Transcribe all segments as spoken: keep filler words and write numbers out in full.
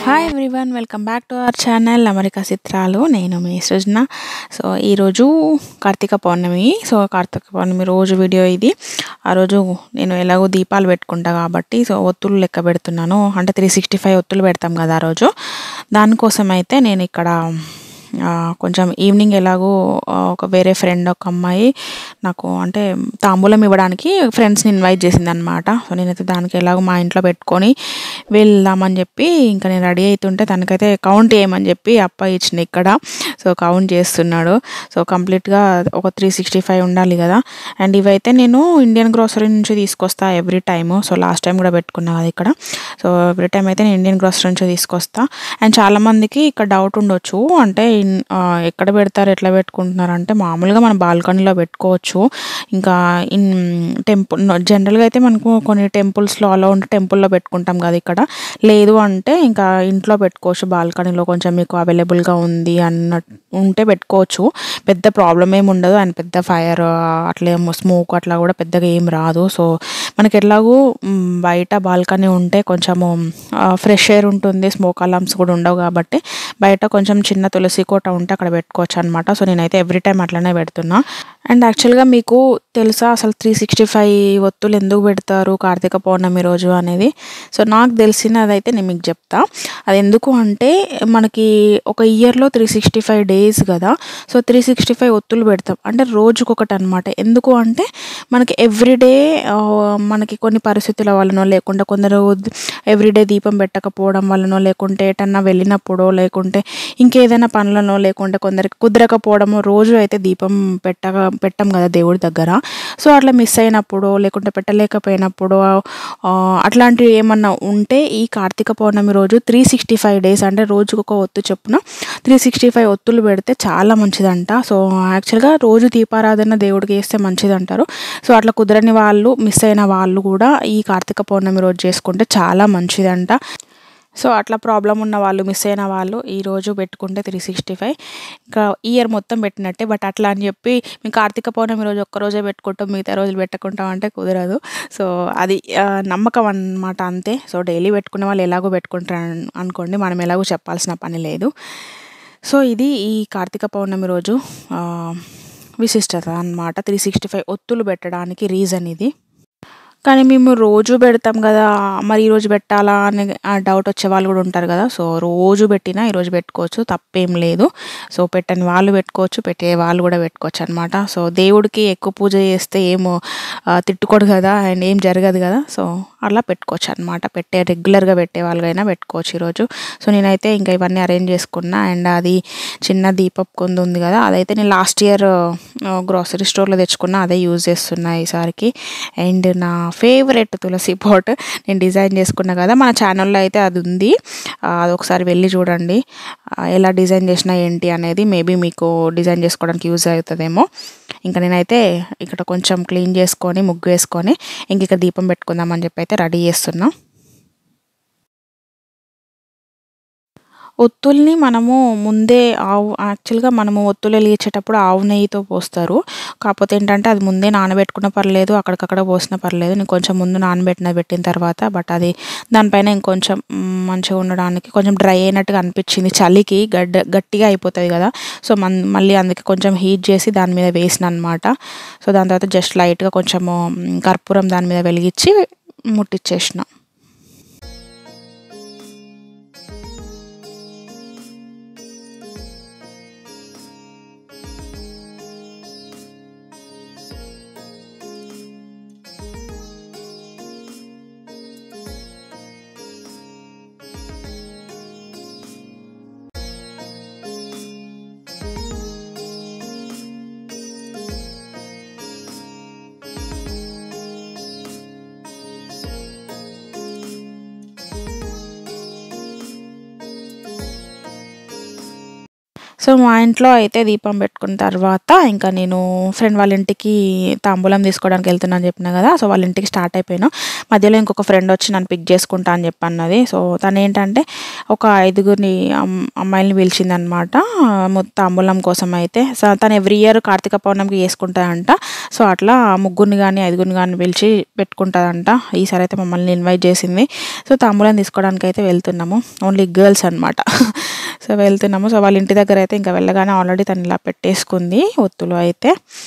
Hi everyone, welcome back to our channel America చిత్రాలు. నేను మీ సృజన. సో ఈరోజు కార్తీక పౌర్ణమి. సో కార్తీక పౌర్ణమి రోజు వీడియో ఇది. ఆ రోజు నేను ఎలాగో దీపాలు పెట్టుకుంటా కాబట్టి సో ఒత్తులు లెక్క పెడుతున్నాను. అంటే త్రీ సిక్స్టీ ఫైవ్ ఒత్తులు పెడతాం కదా ఆ రోజు. దానికోసం అయితే నేను ఇక్కడ కొంచెం ఈవినింగ్ ఎలాగో ఒక వేరే ఫ్రెండ్ ఒక అమ్మాయి నాకు అంటే తాంబూలం ఇవ్వడానికి ఫ్రెండ్స్ని ఇన్వైట్ చేసింది అనమాట. సో నేనైతే దానికి ఎలాగో మా ఇంట్లో పెట్టుకొని వెళ్దామని చెప్పి ఇంకా నేను రెడీ అవుతుంటే తనకైతే కౌంట్ చేయమని చెప్పి అబ్బాయి ఇచ్చిన ఇక్కడ. సో కౌంట్ చేస్తున్నాడు. సో కంప్లీట్గా ఒక త్రీ సిక్స్టీ ఫైవ్ ఉండాలి కదా. అండ్ ఇవైతే నేను ఇండియన్ గ్రోసరీ నుంచి తీసుకొస్తా every time. So last time కూడా పెట్టుకున్నా కదా ఇక్కడ. సో ఎవ్రీ టైం అయితే నేను ఇండియన్ గ్రోసరీ నుంచి తీసుకొస్తా. అండ్ చాలామందికి ఇక్కడ డౌట్ ఉండొచ్చు, అంటే ఎక్కడ పెడతారు, ఎట్లా పెట్టుకుంటున్నారు అంటే మామూలుగా మనం బాల్కనీలో పెట్టుకోవచ్చు. ఇంకా ఇన్ టెంపుల్ జనరల్గా అయితే మనకు కొన్ని టెంపుల్స్లో అలా ఉంటే టెంపుల్లో పెట్టుకుంటాం కదా. ఇక్కడ లేదు అంటే ఇంకా ఇంట్లో పెట్టుకోవచ్చు. బాల్కనీలో కొంచెం మీకు అవైలబుల్గా ఉంది అన్న ఉంటే పెట్టుకోవచ్చు. పెద్ద ప్రాబ్లం ఏమి ఉండదు. అండ్ పెద్ద ఫైర్ అట్లా స్మోక్ అట్లా కూడా పెద్దగా ఏం రాదు. సో మనకి ఎట్లాగూ బయట బాల్కనీ ఉంటే కొంచెము ఫ్రెష్ ఎయిర్ ఉంటుంది, స్మోక్ అలామ్స్ కూడా ఉండవు కాబట్టి బయట కొంచెం చిన్న తులసి కోట ఉంటే అక్కడ పెట్టుకోవచ్చు అనమాట. సో నేనైతే ఎవ్రీ టైం అట్లనే పెడుతున్నా. అండ్ యాక్చువల్గా మీకు తెలుసా అసలు త్రీ సిక్స్టీ ఫైవ్ ఒత్తులు ఎందుకు పెడతారు కార్తీక పౌర్ణమి రోజు అనేది? సో నాకు తెలిసినదైతే నేను మీకు చెప్తా. అది ఎందుకు అంటే మనకి ఒక ఇయర్లో త్రీ సిక్స్టీ ఫైవ్ డేస్ కదా. సో త్రీ సిక్స్టీ ఫైవ్ ఒత్తులు పెడతాం అంటే రోజుకొకటి అనమాట. ఎందుకు అంటే మనకి ఎవ్రీడే మనకి కొన్ని పరిస్థితుల వల్లనో లేకుంటే కొందరు ఎవ్రీడే దీపం పెట్టకపోవడం వల్లనో లేకుంటే ఎటన్నా వెళ్ళినప్పుడో లేకుంటే ఇంకేదైనా పనులనో లేకుంటే కొందరికి కుదరకపోవడమో రోజు అయితే దీపం పెట్టగా పెట్టం కదా దేవుడి దగ్గర. సో అట్లా మిస్ అయినప్పుడు లేకుంటే పెట్టలేకపోయినప్పుడు అట్లాంటివి ఏమన్నా ఉంటే ఈ కార్తీక పౌర్ణమి రోజు త్రీ సిక్స్టీ ఫైవ్ డేస్ అంటే రోజుకు ఒక ఒత్తు చొప్పున త్రీ సిక్స్టీ ఫైవ్ ఒత్తులు పెడితే చాలా మంచిదంట. సో యాక్చువల్గా రోజు దీపారాధన దేవుడికి వేస్తే మంచిది అంటారు. సో అట్లా కుదరని వాళ్ళు మిస్ అయిన వాళ్ళు కూడా ఈ కార్తీక పౌర్ణమి రోజు చేసుకుంటే చాలా మంచిదంట. సో అట్లా ప్రాబ్లం ఉన్న వాళ్ళు మిస్ అయిన వాళ్ళు ఈరోజు పెట్టుకుంటే త్రీ సిక్స్టీ ఫైవ్ ఇంకా ఇయర్ మొత్తం పెట్టినట్టే. బట్ అట్లా అని చెప్పి మేము కార్తీక పౌర్ణమి రోజు ఒక్కరోజే పెట్టుకుంటాం మిగతా రోజులు పెట్టుకుంటాం అంటే కుదరదు. సో అది నమ్మకం అన్నమాట, అంతే. సో డైలీ పెట్టుకునే వాళ్ళు ఎలాగో పెట్టుకుంటారు అనుకోండి, మనం ఎలాగో చెప్పాల్సిన పని లేదు. సో ఇది ఈ కార్తీక పౌర్ణమి రోజు విశిష్టత అన్నమాట. త్రీ సిక్స్టీ ఫైవ్ ఒత్తులు పెట్టడానికి రీజన్ ఇది. కానీ మేము రోజు పెడతాం కదా, మరి ఈరోజు పెట్టాలా అనే డౌట్ వచ్చే వాళ్ళు కూడా ఉంటారు కదా. సో రోజు పెట్టినా ఈరోజు పెట్టుకోవచ్చు, తప్పేం లేదు. సో పెట్టని వాళ్ళు పెట్టుకోవచ్చు, పెట్టే వాళ్ళు కూడా పెట్టుకోవచ్చు అనమాట. సో దేవుడికి ఎక్కువ పూజ చేస్తే ఏమో తిట్టుకోడు కదా అండ్ ఏం జరగదు కదా. సో అలా పెట్టుకోవచ్చు అనమాట. పెట్టే రెగ్యులర్గా పెట్టే వాళ్ళకైనా పెట్టుకోవచ్చు ఈరోజు. సో నేనైతే ఇంకా ఇవన్నీ అరేంజ్ చేసుకున్నా. అండ్ అది చిన్న దీపపు కొంది ఉంది కదా, అదైతే నేను లాస్ట్ ఇయర్ గ్రోసరీ స్టోర్లో తెచ్చుకున్నా, అదే యూజ్ చేస్తున్నా ఈసారికి. అండ్ నా ఫేవరెట్ తులసి పాట్ నేను డిజైన్ చేసుకున్నా కదా, మన ఛానల్లో అయితే అది ఉంది. అది ఒకసారి వెళ్ళి చూడండి ఎలా డిజైన్ చేసినా ఏంటి అనేది. మేబీ మీకు డిజైన్ చేసుకోవడానికి యూజ్ అవుతుందేమో. ఇంకా నేనైతే ఇక్కడ కొంచెం క్లీన్ చేసుకొని ముగ్గు వేసుకొని ఇంక ఇక్కడ దీపం పెట్టుకుందామని చెప్పి అయితే రెడీ చేస్తున్నా. ఒత్తుల్ని మనము ముందే ఆవు యాక్చువల్గా మనము ఒత్తులు వెలిగించేటప్పుడు ఆవు నెయ్యితో పోస్తారు. కాకపోతే ఏంటంటే అది ముందే నానబెట్టుకున్న పర్లేదు, అక్కడికక్కడ పోసిన పర్లేదు. నేను కొంచెం ముందు నానబెట్టిన పెట్టిన తర్వాత బట్ అది దానిపైన ఇంకొంచెం మంచిగా ఉండడానికి కొంచెం డ్రై అయినట్టుగా అనిపించింది. చలికి గడ్డ గట్టిగా అయిపోతుంది కదా. సో మన్ మళ్ళీ అందుకే కొంచెం హీట్ చేసి దాని మీద వేసిన అనమాట. సో దాని తర్వాత జస్ట్ లైట్గా కొంచెము కర్పూరం దాని మీద వెలిగించి ముట్టించేసిన. సో మా ఇంట్లో అయితే దీపం పెట్టుకున్న తర్వాత ఇంకా నేను ఫ్రెండ్ వాళ్ళ ఇంటికి తాంబూలం తీసుకోవడానికి వెళ్తున్నాను చెప్పిన కదా. సో వాళ్ళ ఇంటికి స్టార్ట్ అయిపోయాను. మధ్యలో ఇంకొక ఫ్రెండ్ వచ్చి నన్ను పిక్ చేసుకుంటా అని చెప్పి అన్నది. సో తను ఏంటంటే ఒక ఐదుగురిని అమ్మాయిల్ని పిలిచిందనమాట తాంబూలం కోసం అయితే. సో తను ఎవ్రీ ఇయర్ కార్తీక పౌర్ణమికి వేసుకుంటాదంట. సో అట్లా ముగ్గురిని కానీ ఐదుగురిని కానీ పిలిచి పెట్టుకుంటుందంట. ఈసారి అయితే మమ్మల్ని ఇన్వైట్ చేసింది. సో తాంబూలం తీసుకోవడానికి అయితే వెళ్తున్నాము. ఓన్లీ గర్ల్స్ అనమాట. సో వెళ్తున్నాము. సో వాళ్ళ ఇంటి దగ్గర అయితే ఇంకా వెళ్ళగానే ఆల్రెడీ తను ఇలా పెట్టేసుకుంది ఒత్తులు అయితే.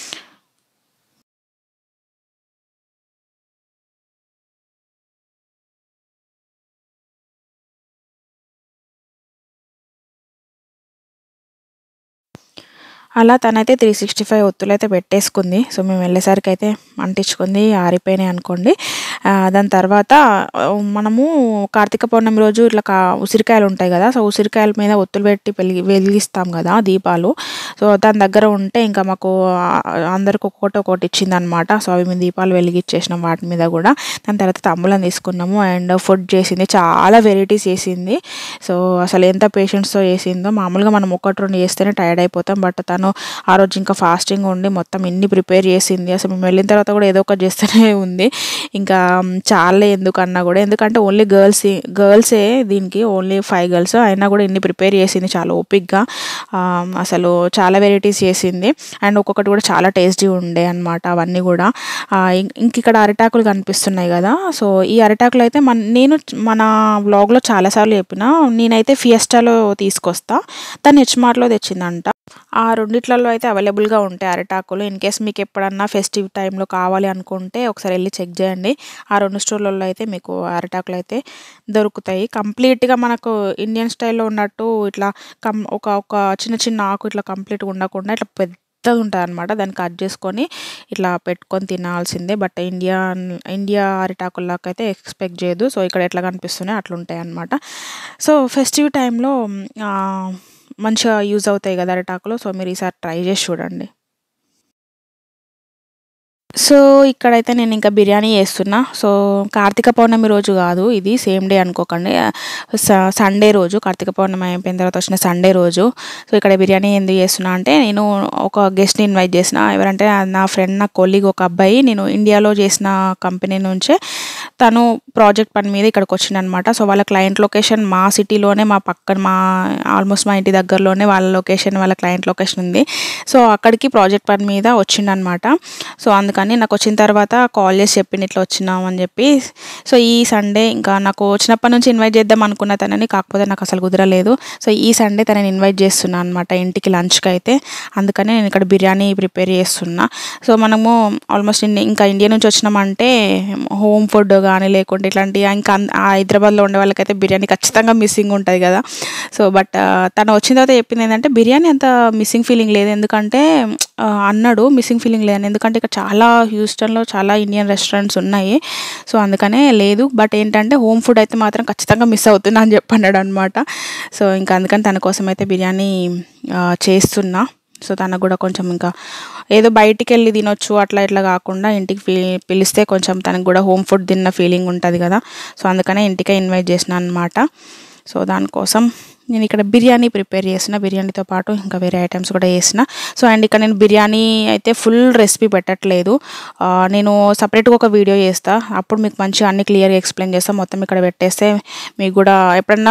అలా తనైతే త్రీ సిక్స్టీ ఫైవ్ ఒత్తులు అయితే పెట్టేసుకుంది. సో మేము వెళ్ళేసరికి అయితే అంటించుకుంది, ఆరిపోయినాయి అనుకోండి. దాని తర్వాత మనము కార్తీక పౌర్ణమి రోజు ఇట్లా కా ఉసిరికాయలు ఉంటాయి కదా. సో ఉసిరికాయల మీద ఒత్తులు పెట్టి వెలిగి వెలిగిస్తాం కదా దీపాలు. సో దాని దగ్గర ఉంటే ఇంకా మాకు అందరికి ఒక్కొక్కటి ఒకటి ఇచ్చింది అనమాట. సో అవి మేము దీపాలు వెలిగించేసినాం వాటి మీద కూడా. దాని తర్వాత తాంబూలం తీసుకున్నాము అండ్ ఫుడ్ చేసింది, చాలా వెరైటీస్ చేసింది. సో అసలు ఎంత పేషెన్స్తో చేసిందో. మామూలుగా మనం ఒకటి రెండు చేస్తేనే టైర్డ్ అయిపోతాం, బట్ తను ఆ రోజు ఇంకా ఫాస్టింగ్ ఉండి మొత్తం ఇన్ని ప్రిపేర్ చేసింది. అసలు మేము వెళ్ళిన తర్వాత కూడా ఏదో ఒకటి చేస్తూనే ఉంది. ఇంకా చాలా ఎందుకన్నా కూడా, ఎందుకంటే ఓన్లీ గర్ల్స్ గర్ల్సే దీనికి, ఓన్లీ ఫైవ్ గర్ల్స్ అయినా కూడా ఇన్ని ప్రిపేర్ చేసింది చాలా ఓపిక్గా. అసలు చాలా వెరైటీస్ చేసింది అండ్ ఒక్కొక్కటి కూడా చాలా టేస్టీ ఉండే అనమాట అవన్నీ కూడా. ఇంక ఇక్కడ అరిటాకులు కనిపిస్తున్నాయి కదా. సో ఈ అరిటాకులు అయితే మన నేను మన వ్లాగ్లో చాలాసార్లు చెప్పిన, నేనైతే ఫియస్టాలో తీసుకొస్తా, తను హెచ్మార్ట్లో తెచ్చిందంట. ఆ రెండిట్లలో అయితే అవైలబుల్గా ఉంటాయి అరిటాకులు. ఇన్ కేస్ మీకు ఎప్పుడన్నా ఫెస్టివ్ టైంలో కావాలి అనుకుంటే ఒకసారి వెళ్ళి చెక్ చేయండి. ఆ రెండు స్టోర్లలో అయితే మీకు అరిటాకులు అయితే దొరుకుతాయి. కంప్లీట్గా మనకు ఇండియన్ స్టైల్లో ఉన్నట్టు ఇట్లా కం ఒక ఒక చిన్న చిన్న ఆకు ఇట్లా కంప్లీట్గా ఉండకుండా ఇట్లా పెద్దది ఉంటుంది అనమాట. దాన్ని కట్ చేసుకొని ఇట్లా పెట్టుకొని తినాల్సిందే. బట్ ఇండియా ఇండియా అరిటాకుల్లాగా అయితే ఎక్స్పెక్ట్ చేయదు. సో ఇక్కడ ఎట్లా కనిపిస్తున్నాయి అట్లా ఉంటాయి అనమాట. సో ఫెస్టివ్ టైంలో మంచిగా యూజ్ అవుతాయి కదా అరిటాకులు. సో మీరు ఈసారి ట్రై చేసి చూడండి. సో ఇక్కడైతే నేను ఇంకా బిర్యానీ చేస్తున్నా. సో కార్తీక పౌర్ణమి రోజు కాదు ఇది, సేమ్ డే అనుకోకండి, సండే రోజు, కార్తీక పౌర్ణమి అయిపోయిన తర్వాత వచ్చిన సండే రోజు. సో ఇక్కడ బిర్యానీ ఎందుకు చేస్తున్నా అంటే, నేను ఒక గెస్ట్ని ఇన్వైట్ చేసిన. ఎవరంటే నా ఫ్రెండ్, నా కొలీగ్ ఒక అబ్బాయి, నేను ఇండియాలో చేసిన కంపెనీ నుంచే తను ప్రాజెక్ట్ పని మీద ఇక్కడికి వచ్చిండనమాట. సో వాళ్ళ క్లయింట్ లొకేషన్ మా సిటీలోనే, మా పక్కన, మా ఆల్మోస్ట్ మా ఇంటి దగ్గరలోనే వాళ్ళ లొకేషన్, వాళ్ళ క్లయింట్ లొకేషన్ ఉంది. సో అక్కడికి ప్రాజెక్ట్ పని మీద వచ్చిండనమాట. సో అందుకని నాకు వచ్చిన తర్వాత కాల్ చేసి చెప్పింది ఇట్లా వచ్చినాం అని చెప్పి. సో ఈ సండే ఇంకా నాకు వచ్చినప్పటి నుంచి ఇన్వైట్ చేద్దాం అనుకున్న తనని, కాకపోతే నాకు అసలు కుదరలేదు. సో ఈ సండే తనని ఇన్వైట్ చేస్తున్నాను అనమాట ఇంటికి లంచ్కి అయితే. అందుకని నేను ఇక్కడ బిర్యానీ ప్రిపేర్ చేస్తున్నా. సో మనము ఆల్మోస్ట్ ఇంకా ఇండియా నుంచి వచ్చినామంటే హోమ్ ఫుడ్ కానీ లేకుంటే ఇట్లాంటి ఇంకా హైదరాబాద్లో ఉండే వాళ్ళకైతే బిర్యానీ ఖచ్చితంగా మిస్సింగ్ ఉంటుంది కదా. సో బట్ తను వచ్చిన తర్వాత చెప్పింది ఏంటంటే బిర్యానీ అంత మిస్సింగ్ ఫీలింగ్ లేదు, ఎందుకంటే అన్నాడు మిస్సింగ్ ఫీలింగ్ లేదని, ఎందుకంటే ఇక్కడ చాలా హ్యూస్టన్లో చాలా ఇండియన్ రెస్టారెంట్స్ ఉన్నాయి. సో అందుకనే లేదు, బట్ ఏంటంటే హోమ్ ఫుడ్ అయితే మాత్రం ఖచ్చితంగా మిస్ అవుతున్నా అని చెప్పి అన్నాడు అనమాట. సో ఇంకా అందుకని తన కోసం అయితే బిర్యానీ చేస్తున్నా. సో తనకు కూడా కొంచెం ఇంకా ఏదో బయటికి వెళ్ళి తినొచ్చు అట్లా ఇట్లా కాకుండా ఇంటికి పి పిలిస్తే కొంచెం తనకు కూడా హోమ్ ఫుడ్ తిన్న ఫీలింగ్ ఉంటుంది కదా. సో అందుకనే ఇంటికే ఇన్వైట్ చేసిన అనమాట. సో దానికోసం నేను ఇక్కడ బిర్యానీ ప్రిపేర్ చేసిన, బిర్యానీతో పాటు ఇంకా వేరే ఐటమ్స్ కూడా చేసిన. సో అండ్ ఇక్కడ నేను బిర్యానీ అయితే ఫుల్ రెసిపీ పెట్టట్లేదు, నేను సపరేట్గా ఒక వీడియో చేస్తా, అప్పుడు మీకు మంచిగా అన్ని క్లియర్గా ఎక్స్ప్లెయిన్ చేస్తాను. మొత్తం ఇక్కడ పెట్టేస్తే మీకు కూడా ఎప్పుడన్నా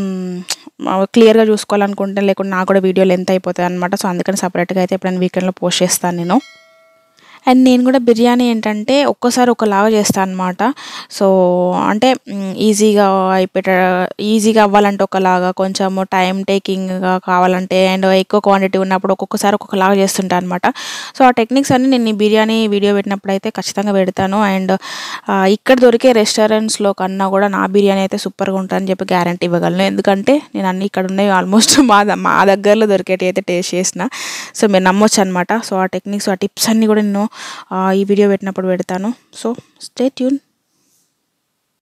క్లియర్గా చూసుకోవాలనుకుంటే, లేకుంటే నాకు కూడా వీడియో లెంత్ అయిపోతుంది అనమాట. సో అందుకని సపరేట్గా అయితే ఎప్పుడైనా వీకెండ్లో పోస్ట్ చేస్తాను నేను. అండ్ నేను కూడా బిర్యానీ ఏంటంటే ఒక్కోసారి ఒకలాగా చేస్తాను అనమాట. సో అంటే ఈజీగా అయిపోయే ఈజీగా అవ్వాలంటే ఒకలాగా, కొంచెము టైం టేకింగ్గా కావాలంటే అండ్ ఎక్కువ క్వాంటిటీ ఉన్నప్పుడు ఒక్కొక్కసారి ఒక్కొక్కలాగా చేస్తుంటాను అనమాట. సో ఆ టెక్నిక్స్ అన్నీ నేను ఈ బిర్యానీ వీడియో పెట్టినప్పుడు అయితే ఖచ్చితంగా పెడతాను. అండ్ ఇక్కడ దొరికే రెస్టారెంట్స్లో కన్నా కూడా నా బిర్యానీ అయితే సూపర్గా ఉంటుందని చెప్పి గ్యారంటీ ఇవ్వగలను, ఎందుకంటే నేను అన్నీ ఇక్కడ ఉన్నాయి ఆల్మోస్ట్ మా మా దగ్గరలో దొరికేటి అయితే టేస్ట్ చేసిన. సో మీరు నమ్మొచ్చు అనమాట. సో ఆ టెక్నిక్స్, ఆ టిప్స్ అన్నీ కూడా నేను ఈ వీడియో పెట్టినప్పుడు పెడతాను. So stay tune.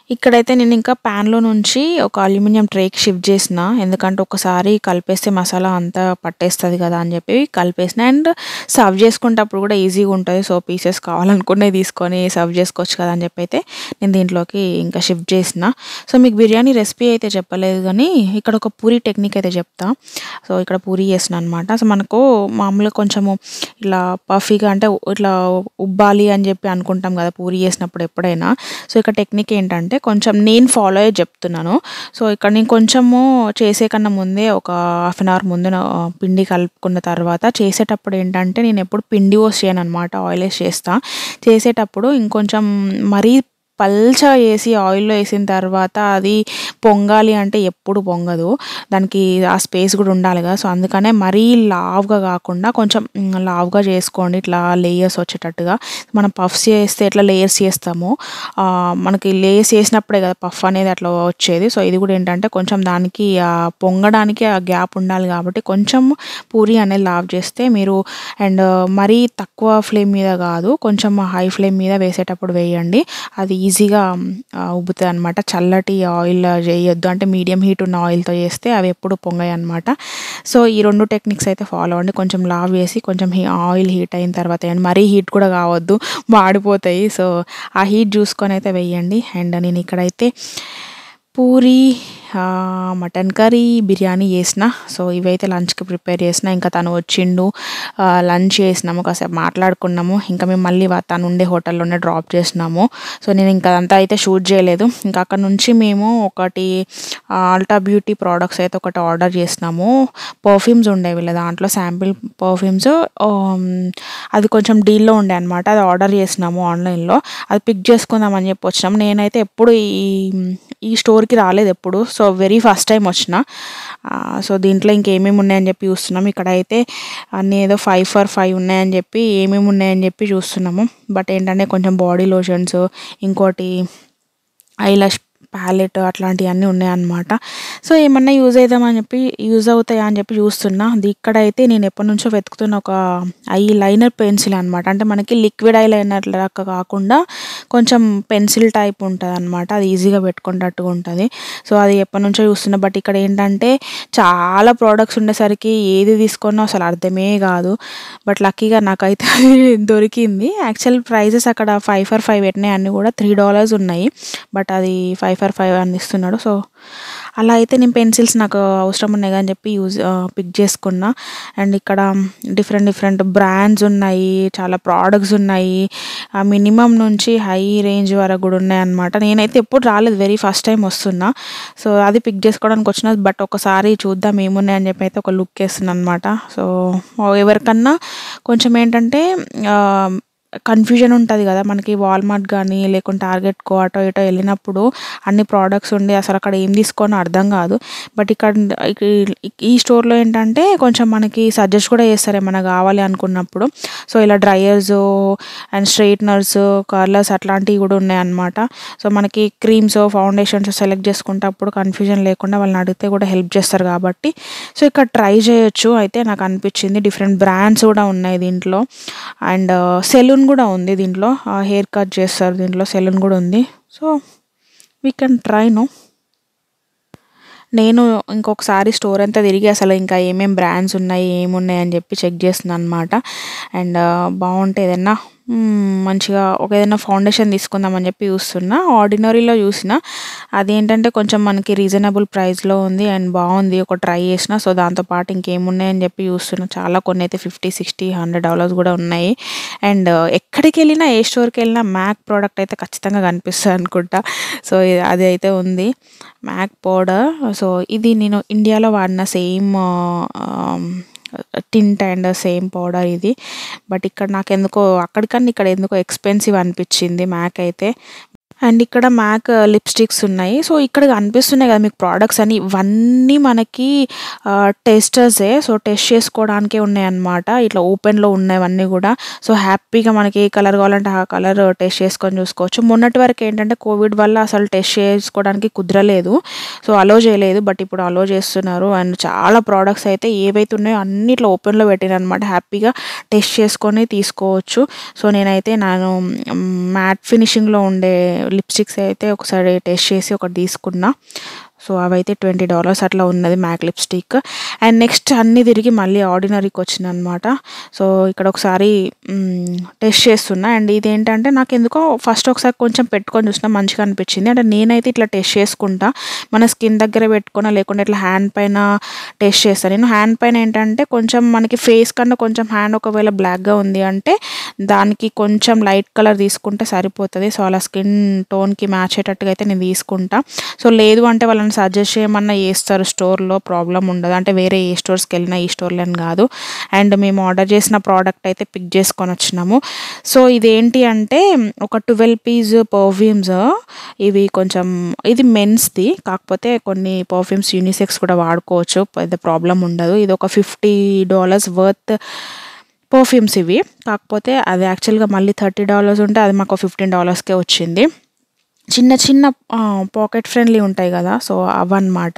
ఇక్కడైతే నేను ఇంకా ప్యాన్‌లో నుంచి ఒక అల్యూమినియం ట్రేకి షిఫ్ట్ చేసిన. ఎందుకంటే ఒకసారి కలిపేస్తే మసాలా అంతా పట్టేస్తది కదా అని చెప్పి కలిపేసిన. అండ్ సర్వ్ చేసుకునేటప్పుడు కూడా ఈజీగా ఉంటది. సో, పీసెస్ కావాలనుకున్నయి తీసుకొని సర్వ్ చేసుకోవచ్చు కదా అని చెప్పి అయితే నేను దీంట్లోకి ఇంకా షిఫ్ట్ చేసిన. సో, మీకు బిర్యానీ రెసిపీ అయితే చెప్పలేదు గానీ ఇక్కడ ఒక పూరి టెక్నిక్ అయితే చెప్తా. సో, ఇక్కడ పూరి చేస్తున్నా అనమాట. సో, మనకు మామూలుగా కొంచెము ఇలా పఫీగా అంటే ఇట్లా ఉబ్బాలి అని చెప్పి అనుకుంటాం కదా పూరి చేసినప్పుడు ఎప్పుడైనా. సో, ఇక్కడ టెక్నిక్ ఏంటంటే కొంచెం నేను ఫాలో అయ్యే చెప్తున్నాను. సో, ఇక్కడ నేను కొంచెము చేసే కన్నా ముందే ఒక హాఫ్ అన్ అవర్ ముందు పిండి కలుపుకున్న తర్వాత చేసేటప్పుడు ఏంటంటే నేను ఎప్పుడు పిండి వాష్ చేయననమాట. ఆయిల్ వేసి చేస్తా. చేసేటప్పుడు ఇంకొంచెం మరీ పల్చగా చేసి ఆయిల్‌లో వేసిన తర్వాత అది పొంగాలి అంటే ఎప్పుడు పొంగదు. దానికి ఆ స్పేస్ కూడా ఉండాలి కదా! సో, అందుకనే మరీ లావుగా కాకుండా కొంచెం లావుగా చేసుకోండి. ఇట్లా లేయర్స్ వచ్చేటట్టుగా. మనం పఫ్స్ చేస్తే ఎట్లా లేయర్స్ చేస్తామో ఆహ్, మనకి లేయర్స్ చేసినప్పుడే కదా పఫ్ అనేది అట్లా వచ్చేది. సో, ఇది కూడా ఏంటంటే కొంచెం దానికి ఆహ్, పొంగడానికి ఆ గ్యాప్ ఉండాలి కాబట్టి కొంచెం పూరి అనేది లావు చేస్తే మీరు అండ్ మరీ తక్కువ ఫ్లేమ్ మీద కాదు. కొంచెం హై ఫ్లేమ్ మీద వేసేటప్పుడు వేయండి. అది ఈజీగా ఆహ్, ఉబ్బుతదనమాట. చల్లటి ఆయిల్ చేయొద్దు. అంటే మీడియం హీట్ ఉన్న ఆయిల్‌తో చేస్తే అవి ఎప్పుడు పొంగయనమాట. సో, ఈ రెండు టెక్నిక్స్ అయితే ఫాలో అవ్వండి. కొంచెం లావు చేసి కొంచెం హీ ఆయిల్ హీట్ అయిన తర్వాత వేయండి. మరీ హీట్ కూడా కావద్దు. మాడిపోతాయి. సో, ఆ హీట్ చూసుకొని అయితే వేయండి. అండ్ నేను ఇక్కడైతే పూరి ఆహ్, మటన్ కర్రీ, బిర్యానీ చేసిన. సో, ఇవైతే లంచ్‌కి ప్రిపేర్ చేసిన. ఇంకా తను వచ్చిండు. ఆహ్, లంచ్ చేసినాము. కాసేపు మాట్లాడుకున్నాము. ఇంకా మేము మళ్ళీ వ తను ఉండే హోటల్‌లోనే డ్రాప్ చేసినాము. సో, నేను ఇంకా అదంతా అయితే షూట్ చేయలేదు. ఇంకా అక్కడి నుంచి మేము ఒకటి అల్టా బ్యూటీ ప్రొడక్ట్స్ అయితే ఒకటి ఆర్డర్ చేసినాము. పర్ఫ్యూమ్స్ ఉండే వీళ్ళ దాంట్లో శాంపిల్ పర్ఫ్యూమ్స్ ఆహ్, అది కొంచెం డీల్‌లో ఉండే అనమాట. అది ఆర్డర్ చేసినాము ఆన్‌లైన్‌లో. అది పిక్ చేసుకుందాం అని చెప్పి వచ్చినాం. నేనైతే ఎప్పుడు ఈ ఈ స్టోర్‌కి రాలేదు ఎప్పుడు. సో, వెరీ ఫస్ట్ టైమ్ వచ్చిన. ఆహ్, సో, దీంట్లో ఇంకేమేమి ఉన్నాయని చెప్పి చూస్తున్నాం. ఇక్కడైతే అన్నీ ఏదో ఫైవ్ ఫర్ ఫైవ్ ఉన్నాయని చెప్పి ఏమేమి ఉన్నాయని చెప్పి చూస్తున్నాము. బట్ ఏంటంటే కొంచెం బాడీ లోషన్స్, ఇంకోటి ఐలాష్ ప్యాలెట్ అట్లాంటివన్నీ ఉన్నాయన్నమాట. సో, ఏమన్నా యూజ్ అయిదామని చెప్పి యూజ్ అవుతాయా అని చెప్పి చూస్తున్నా. అది ఇక్కడైతే నేను ఎప్పటినుంచో వెతుకుతున్న ఒక ఐ లైనర్ పెన్సిల్ అనమాట. అంటే మనకి లిక్విడ్ ఐ లైనర్ లెక్క కాకుండా కొంచెం పెన్సిల్ టైప్ ఉంటదనమాట. అది ఈజీగా పెట్టుకునేటట్టుగా ఉంటది. సో, అది ఎప్పటినుంచో చూస్తున్నా. బట్ ఇక్కడ ఏంటంటే చాలా ప్రొడక్ట్స్ ఉండేసరికి ఏది తీసుకున్నా అసలు అర్థమే కాదు. బట్ లక్కీగా నాకైతే దొరికింది. యాక్చువల్ ప్రైజెస్ అక్కడ ఫైవ్ ఫర్ ఫైవ్ పెట్టినాయి అన్నీ కూడా త్రీ డాలర్స్ ఉన్నాయి. బట్ అది ఫైవ్ ఫర్ ఫైవ్ అని ఇస్తున్నాడు. సో, అలా అయితే నేను పెన్సిల్స్ నాకు అవసరం ఉన్నాయి కదా అని చెప్పి యూజ్ పిక్ చేసుకున్నా. అండ్ ఇక్కడ డిఫరెంట్ డిఫరెంట్ బ్రాండ్స్ ఉన్నాయి. చాలా ప్రోడక్ట్స్ ఉన్నాయి. మినిమం నుంచి హై రేంజ్ వరకు కూడా ఉన్నాయన్నమాట. నేనైతే ఎప్పుడు రాలేదు. వెరీ ఫస్ట్ టైం వస్తున్నా. సో, అది పిక్ చేసుకోవడానికి వచ్చిన. బట్ ఒకసారి చూద్దాం ఏమున్నాయని చెప్పి అయితే ఒక లుక్ వేస్తున్నాను అనమాట. సో, ఎవరికన్నా కొంచెం ఏంటంటే ఆహ్, కన్ఫ్యూజన్ ఉంటది కదా! మనకి వాల్మార్ట్ గానీ, లేకుంటే టార్గెట్‌కో అటో ఇటో వెళ్ళినప్పుడు అన్ని ప్రొడక్ట్స్ ఉండి అసలు అక్కడ ఏం తీసుకోవాలో అర్థం కాదు. బట్ ఇక్కడ ఈ స్టోర్‌లో ఏంటంటే కొంచెం మనకి సజెస్ట్ కూడా చేస్తారు ఏమన్నా కావాలి అనుకున్నప్పుడు. సో, ఇలా డ్రైయర్స్ అండ్ స్ట్రెయిట్నర్స్, కర్లర్స్ అట్లాంటివి కూడా ఉన్నాయన్నమాట. సో, మనకి క్రీమ్స్, ఫౌండేషన్స్ సెలెక్ట్ చేసుకునేటప్పుడు కన్ఫ్యూజన్ లేకుండా వాళ్ళని అడిగితే కూడా హెల్ప్ చేస్తారు కాబట్టి సో, ఇక్కడ ట్రై చేయొచ్చు అయితే నాకు అనిపించింది. డిఫరెంట్ బ్రాండ్స్ కూడా ఉన్నాయి దీంట్లో. అండ్ సెలూన్ కూడా ఉంది దీంట్లో. హెయిర్ కట్ చేస్తారు దీంట్లో. సెలూన్ కూడా ఉంది. So, we can try no. నేను ఇంకొకసారి స్టోర్ అంతా తిరిగి అసలు ఇంకా ఏమేం బ్రాండ్స్ ఉన్నాయి, ఏమున్నాయి అని చెప్పి చెక్ చేస్తున్నాను అనమాట. అండ్ బాగుంటే ఏదన్నా మంచిగా ఒక ఏదైనా ఫౌండేషన్ తీసుకుందామని చెప్పి చూస్తున్నా. ఆర్డినరీలో చూసిన. అదేంటంటే కొంచెం మనకి రీజనబుల్ ప్రైస్లో ఉంది అండ్ బాగుంది. ఒక ట్రై చేసిన. సో, దాంతోపాటు ఇంకేమున్నాయని చెప్పి చూస్తున్నా. చాలా కొన్ని అయితే ఫిఫ్టీ సిక్స్టీ హండ్రెడ్ డాలర్స్ కూడా ఉన్నాయి. అండ్ ఎక్కడికి వెళ్ళినా ఏ స్టోర్కి వెళ్ళినా మ్యాక్ ప్రోడక్ట్ అయితే ఖచ్చితంగా కనిపిస్తుంది అనుకుంటా. సో, అది అయితే ఉంది. Mac powder. సో, ఇది నేను ఇండియాలో వాడిన same tint and same powder ఇది. బట్ ఇక్కడ నాకెందుకో అక్కడికన్నా ఇక్కడ ఎందుకో ఎక్స్పెన్సివ్ అనిపించింది మ్యాక్ అయితే. అండ్ ఇక్కడ మ్యాక్ లిప్స్టిక్స్ ఉన్నాయి. సో, ఇక్కడ కనిపిస్తున్నాయి కదా మీకు ప్రోడక్ట్స్ అని. ఇవన్నీ మనకి టెస్టర్సే. సో, టెస్ట్ చేసుకోవడానికే ఉన్నాయన్నమాట. ఇట్లా ఓపెన్లో ఉన్నవన్నీ కూడా. సో, హ్యాపీగా మనకి ఏ కలర్ కావాలంటే ఆ కలర్ టెస్ట్ చేసుకొని చూసుకోవచ్చు. మొన్నటి వరకు ఏంటంటే కోవిడ్ వల్ల అసలు టెస్ట్ చేసుకోవడానికి కుదరలేదు. సో, అలో చేయలేదు. బట్ ఇప్పుడు అలో చేస్తున్నారు. అండ్ చాలా ప్రోడక్ట్స్ అయితే ఏవైతే ఉన్నాయో అన్ని ఇట్లా ఓపెన్లో పెట్టిననమాట. హ్యాపీగా టెస్ట్ చేసుకొని తీసుకోవచ్చు. సో, నేనైతే నేను మ్యాట్ ఫినిషింగ్లో ఉండే లిప్స్టిక్స్ అయితే ఒకసారి టెస్ట్ చేసి ఒకటి తీసుకున్నా. సో అవైతే ట్వంటీ డాలర్స్ అట్లా ఉన్నది మ్యాక్ లిప్స్టిక్. అండ్ నెక్స్ట్ అన్నీ తిరిగి మళ్ళీ ఆర్డినరీకి వచ్చింది అనమాట. సో ఇక్కడ ఒకసారి టెస్ట్ చేస్తున్నా. అండ్ ఇదేంటంటే నాకు ఎందుకో ఫస్ట్ ఒకసారి కొంచెం పెట్టుకొని చూసినా మంచిగా అనిపించింది. అంటే నేనైతే ఇట్లా టెస్ట్ చేసుకుంటా, మన స్కిన్ దగ్గర పెట్టుకున్నా లేకుంటే ఇట్లా హ్యాండ్ పైన టెస్ట్ చేస్తాను. నేను హ్యాండ్ పైన ఏంటంటే కొంచెం మనకి ఫేస్ కన్నా కొంచెం హ్యాండ్ ఒకవేళ బ్లాక్గా ఉంది అంటే దానికి కొంచెం లైట్ కలర్ తీసుకుంటే సరిపోతుంది. సో అలా స్కిన్ టోన్కి మ్యాచ్ అయ్యేటట్టుగా అయితే నేను తీసుకుంటా. సో లేదు అంటే వాళ్ళని సజెస్ట్ చేయమన్నా చేస్తారు స్టోర్లో, ప్రాబ్లం ఉండదు. అంటే వేరే ఏ స్టోర్స్కి వెళ్ళినా ఈ స్టోర్లో అని కాదు. అండ్ మేము ఆర్డర్ చేసిన ప్రోడక్ట్ అయితే పిక్ చేసుకొని వచ్చినాము. సో ఇదేంటి అంటే ఒక ట్వెల్వ్ పీస్ పర్ఫ్యూమ్స్. ఇవి కొంచెం ఇది మెన్స్ది, కాకపోతే కొన్ని పర్ఫ్యూమ్స్ యూనిసెక్స్ కూడా వాడుకోవచ్చు, పెద్ద ప్రాబ్లం ఉండదు. ఇది ఒక ఫిఫ్టీ డాలర్స్ వర్త్ పర్ఫ్యూమ్స్ ఇవి. కాకపోతే అది యాక్చువల్గా మళ్ళీ థర్టీ డాలర్స్ ఉంటే అది మాకు ఫిఫ్టీన్ డాలర్స్కే వచ్చింది. చిన్న చిన్న పాకెట్ ఫ్రెండ్లీ ఉంటాయి కదా, సో అవన్నమాట.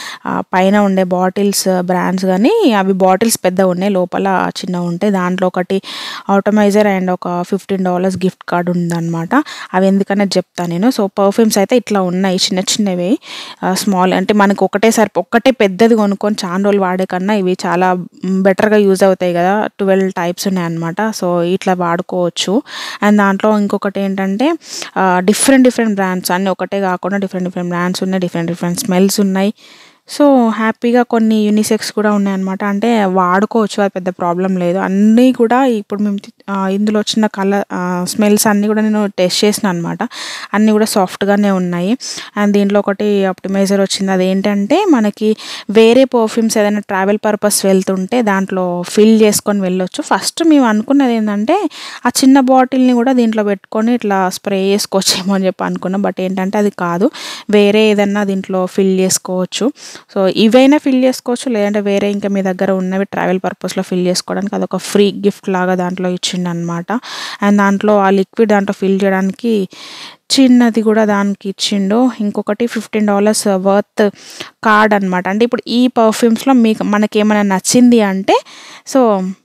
పైన ఉండే బాటిల్స్ బ్రాండ్స్ కానీ అవి బాటిల్స్ పెద్దగా ఉన్నాయి, లోపల చిన్నగా ఉంటాయి. దాంట్లో ఒకటి ఆటోమైజర్ అండ్ ఒక ఫిఫ్టీన్ డాలర్స్ గిఫ్ట్ కార్డ్ ఉందన్నమాట. అవి ఎందుకనే చెప్తాను నేను. సో పర్ఫ్యూమ్స్ అయితే ఇట్లా ఉన్నాయి, చిన్న చిన్నవి స్మాల్. అంటే మనకు ఒకటేసారి ఒక్కటే పెద్దది కొనుక్కొని చాలా రోజులు వాడే కన్నా ఇవి చాలా బెటర్గా యూజ్ అవుతాయి కదా. ట్వెల్వ్ టైప్స్ ఉన్నాయి అన్నమాట. సో ఇట్లా వాడుకోవచ్చు. అండ్ దాంట్లో ఇంకొకటి ఏంటంటే డిఫరెంట్ డిఫరెంట్ బ్రాండ్స్, అన్నీ ఒకటే కాకుండా డిఫరెంట్ డిఫరెంట్ బ్రాండ్స్ ఉన్నాయి, డిఫరెంట్ డిఫరెంట్ స్మెల్స్ ఉన్నాయి. సో హ్యాపీగా కొన్ని యూనిసెక్స్ కూడా ఉన్నాయన్నమాట. అంటే వాడుకోవచ్చు, అది పెద్ద ప్రాబ్లం లేదు. అన్నీ కూడా ఇప్పుడు మేము ఇందులో వచ్చిన కలర్ స్మెల్స్ అన్నీ కూడా నేను టెస్ట్ చేసిన అనమాట. అన్నీ కూడా సాఫ్ట్గానే ఉన్నాయి. అండ్ దీంట్లో ఒకటి ఆప్టిమైజర్ వచ్చింది. అదేంటంటే మనకి వేరే పర్ఫ్యూమ్స్ ఏదైనా ట్రావెల్ పర్పస్ వెళ్తుంటే దాంట్లో ఫిల్ చేసుకొని వెళ్ళొచ్చు. ఫస్ట్ మేము అనుకున్నది ఏంటంటే ఆ చిన్న బాటిల్ని కూడా దీంట్లో పెట్టుకొని ఇట్లా స్ప్రే చేసుకోవచ్చేమో అని చెప్పి అనుకున్నాం. బట్ ఏంటంటే అది కాదు, వేరే ఏదన్నా దీంట్లో ఫిల్ చేసుకోవచ్చు. సో ఇవైనా ఫిల్ చేసుకోవచ్చు, లేదంటే వేరే ఇంకా మీ దగ్గర ఉన్నవి ట్రావెల్ పర్పస్లో ఫిల్ చేసుకోవడానికి అదొక ఫ్రీ గిఫ్ట్ లాగా దాంట్లో ఇచ్చిండు అనమాట. అండ్ దాంట్లో ఆ లిక్విడ్ దాంట్లో ఫిల్ చేయడానికి చిన్నది కూడా దానికి ఇచ్చిండు. ఇంకొకటి ఫిఫ్టీన్ డాలర్స్ వర్త్ కార్డ్ అనమాట. అంటే ఇప్పుడు ఈ పర్ఫ్యూమ్స్లో మీకు మనకేమైనా నచ్చింది అంటే సో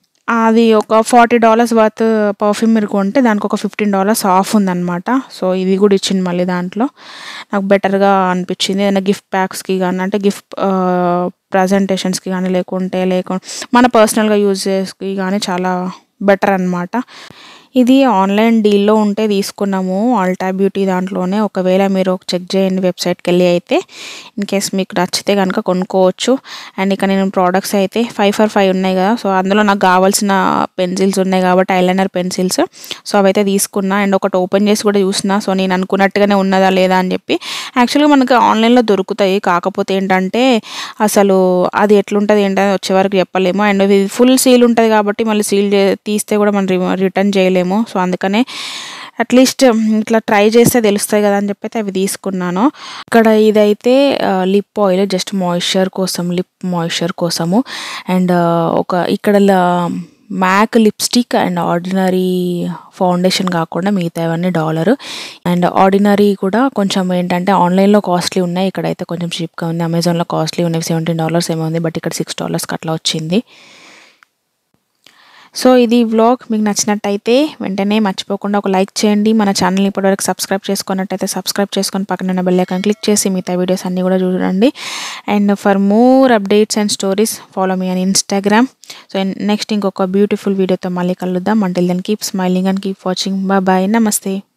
అది ఒక ఫార్టీ డాలర్స్ వర్త్ పర్ఫ్యూమ్ మీరు కొంటే దానికి ఒక ఫిఫ్టీన్ డాలర్స్ ఆఫ్ ఉందన్నమాట. సో ఇది కూడా ఇచ్చింది మళ్ళీ దాంట్లో. నాకు బెటర్గా అనిపించింది. ఏదైనా గిఫ్ట్ ప్యాక్స్కి కానీ, అంటే గిఫ్ట్ ప్రజెంటేషన్స్కి కానీ, లేకుంటే లేకుంటే మన పర్సనల్గా యూజ్ చేసి కానీ చాలా బెటర్ అనమాట. ఇది ఆన్లైన్ డీల్లో ఉంటే తీసుకున్నాము, ఆల్టా బ్యూటీ దాంట్లోనే. ఒకవేళ మీరు చెక్ చేయండి వెబ్సైట్కి వెళ్ళి అయితే, ఇన్ కేస్ మీకు నచ్చితే కనుక కొనుక్కోవచ్చు. అండ్ ఇక నేను ప్రోడక్ట్స్ అయితే ఫైవ్ ఫర్ ఫైవ్ ఉన్నాయి కదా, సో అందులో నాకు కావాల్సిన పెన్సిల్స్ ఉన్నాయి కాబట్టి ఐలైనర్ పెన్సిల్స్, సో అవైతే తీసుకున్నా. అండ్ ఒకటి ఓపెన్ చేసి కూడా చూసిన, సో నేను అనుకున్నట్టుగానే ఉన్నదా లేదా అని చెప్పి. యాక్చువల్గా మనకు ఆన్లైన్లో దొరుకుతాయి, కాకపోతే ఏంటంటే అసలు అది ఎట్లుంటుంది ఏంటని వచ్చే వరకు చెప్పలేము. అండ్ ఇది ఫుల్ సీల్ ఉంటుంది కాబట్టి మళ్ళీ సీల్ తీస్తే కూడా మనం రిటర్న్ చేయలేము. సో అందుకనే అట్లీస్ట్ ఇట్లా ట్రై చేస్తే తెలుస్తాయి కదా అని చెప్పి అయితే అవి తీసుకున్నాను. ఇక్కడ ఇదైతే లిప్ ఆయిల్, జస్ట్ మాయిశ్చర్ కోసం, లిప్ మాయిశ్చర్ కోసము. అండ్ ఒక ఇక్కడ MAC lipstick and ordinary foundation కాకుండా మిగతా ఇవన్నీ డాలర్. అండ్ ఆర్డినరీ కూడా కొంచెం ఏంటంటే ఆన్లైన్లో కాస్ట్లీ ఉన్నాయి, ఇక్కడైతే కొంచెం చీప్గా ఉంది. అమెజాన్లో కాస్ట్లీ ఉన్నాయి, సెవెంటీన్ డాలర్స్ ఏమో ఉంది, బట్ ఇక్కడ సిక్స్ డాలర్స్కి అట్లా వచ్చింది. సో ఇది వ్లాగ్ మీకు నచ్చినట్టయితే వెంటనే మర్చిపోకుండా ఒక లైక్ చేయండి. మన ఛానల్ని ఇప్పటివరకు సబ్స్క్రైబ్ చేసుకున్నట్టయితే సబ్స్క్రైబ్ చేసుకొని పక్కన ఉన్న బెల్ ఐకాన్ క్లిక్ చేసి మిగతా వీడియోస్ అన్నీ కూడా చూడండి. And for more updates and stories follow me on Instagram. So next ఇంకొక బ్యూటిఫుల్ వీడియోతో మళ్ళీ కలుద్దాం. Until then keep smiling and keep watching. Bye bye, నమస్తే.